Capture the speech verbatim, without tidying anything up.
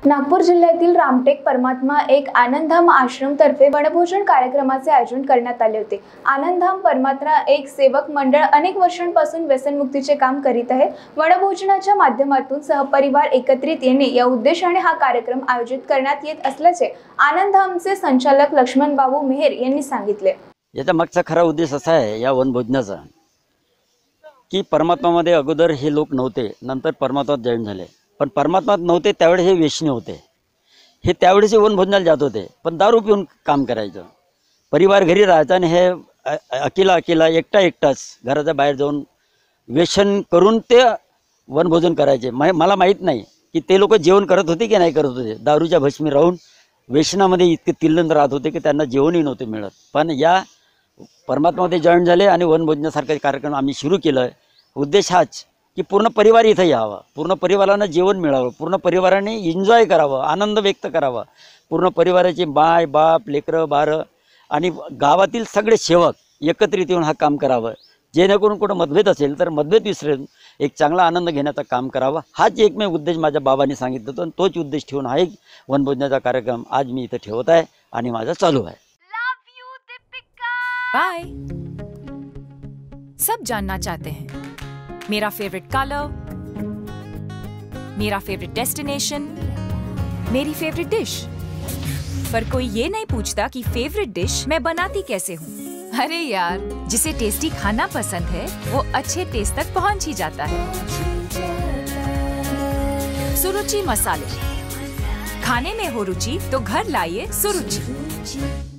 नागपूर जिल्ह्यातील रामटेक परमात्मा एक आनंदधाम आश्रम तर्फे वनभोजन कार्यक्रमाचे आयोजन करण्यात आले होते। आनंदधाम परमात्मा एक सेवक मंडळ अनेक वर्षांपासून व्यसनमुक्तीचे काम करीत आहे। वनभोजनाच्या माध्यमातून सहपरिवार एकत्रित येणे या उद्देशाने हा कार्यक्रम आयोजित करण्यात येत असल्याचे आनंदधामचे संचालक लक्ष्मण बाबू मेहर यांनी सांगितले। याचा मागचा खरा उद्देश असा आहे या वनभोजनाचा की परमात्मामध्ये अगोदर हे लोक नव्हते, नंतर परमात्मात जॉईन झाले। पण परमात्मात नव्हते त्यावेळेस हे व्यसनी होते, हे त्यावेळेस वनभोजनाला जात होते, पण दारू पिऊन काम करायचं, परिवार घरी राहायचा आणि हे अकेला अकेला एकटा एकटाच घराच्या बाहेर जाऊन व्यसन करून ते वनभोजन करायचे। मला माहीत नाही की ते लोक जेवण करत होते की नाही करत होते, दारूच्या भस्मी राहून व्यसनामध्ये इतके तिल्लंद राहत होते की त्यांना जेवणही नव्हते मिळत। पण या परमात्मामध्ये जॉईन झाले आणि वनभोजनासारखा कार्यक्रम आम्ही सुरू केला। उद्देश हाच की पूर्ण परिवार इथं यावा, पूर्ण परिवारांना जेवण मिळावं, पूर्ण परिवाराने एन्जॉय करावं, आनंद व्यक्त करावा। पूर्ण परिवाराचे माय बाप लेकरं बारं आणि गावातील सगळे सेवक एकत्रित येऊन हा काम करावं, जेणेकरून कुठं मतभेद असेल तर मतभेद विसरून एक चांगला आनंद घेण्याचं काम करावं। हाच एकमेव उद्देश माझ्या बाबांनी सांगितलं होतं आणि तोच उद्देश ठेवून हा एक वनभोजनाचा कार्यक्रम आज मी इथं ठेवत आहे आणि माझा चालू आहे। बाय। सब जानना चाहते हैं मेरा फेवरेट कलर, मेरा फेवरेट डेस्टिनेशन, मेरी फेवरेट डिश, पर कोई ये नहीं पूछता कि फेवरेट डिश मैं बनाती कैसे हूँ। अरे यार, जिसे टेस्टी खाना पसंद है वो अच्छे टेस्ट तक पहुँच ही जाता है। सुरुचि मसाले, खाने में हो रुचि तो घर लाइए सुरुचि।